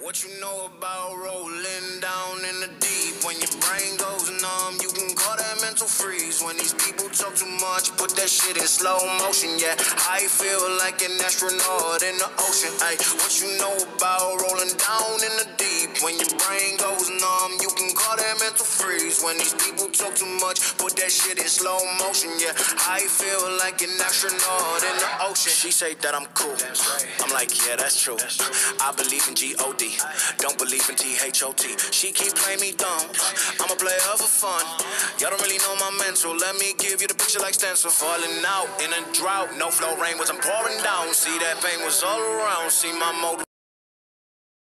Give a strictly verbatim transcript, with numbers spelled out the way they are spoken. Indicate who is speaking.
Speaker 1: What you know about rolling down in the deep? When your brain goes numb, you can call that mental freeze. When these people talk too much, put that shit in slow motion. Yeah, I feel like an astronaut in the ocean. Ay, what you know about rolling down in the deep? When your brain goes numb, you can call that mental freeze. When these people talk too much, put that shit in slow motion. Yeah, I feel like an astronaut in the ocean. She say that I'm cool. I'm like, yeah, that's true. I believe in G O D. Don't believe in T H O T. She keep playing me dumb. I'm a player for fun. Y'all don't really know my mental. Let me give you the picture like stencil. Falling out in a drought. No flow rain was I'm pouring down. See that pain was all around. See my motive.